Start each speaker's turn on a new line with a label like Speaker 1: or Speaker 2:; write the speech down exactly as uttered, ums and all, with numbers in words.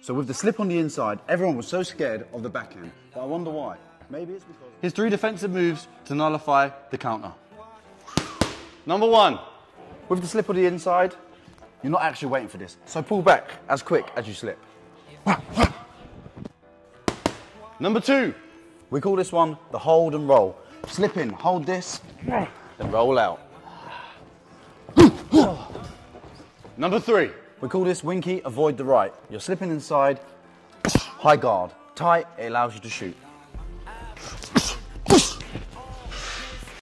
Speaker 1: So with the slip on the inside, everyone was so scared of the backhand. But I wonder why. Maybe it's because...
Speaker 2: His three defensive moves to nullify the counter. Number one.
Speaker 1: With the slip on the inside, you're not actually waiting for this. So pull back as quick as you slip.
Speaker 2: Number two.
Speaker 1: We call this one the hold and roll. Slip in, hold this, then roll out.
Speaker 2: Number three.
Speaker 1: We call this winky, avoid the right. You're slipping inside, high guard. Tight, it allows you to shoot.